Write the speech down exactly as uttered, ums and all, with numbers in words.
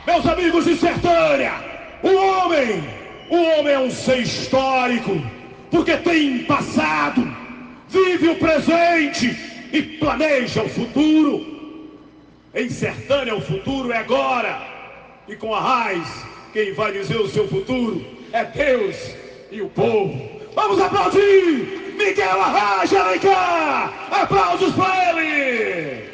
Meus amigos de Sertânia, o homem, o homem é um ser histórico, porque tem passado, vive o presente e planeja o futuro. Em Sertânia o futuro é agora, e com a raiz, quem vai dizer o seu futuro é Deus e o povo. Vamos aplaudir Miguel Arraes de Alencar! Aplausos para ele!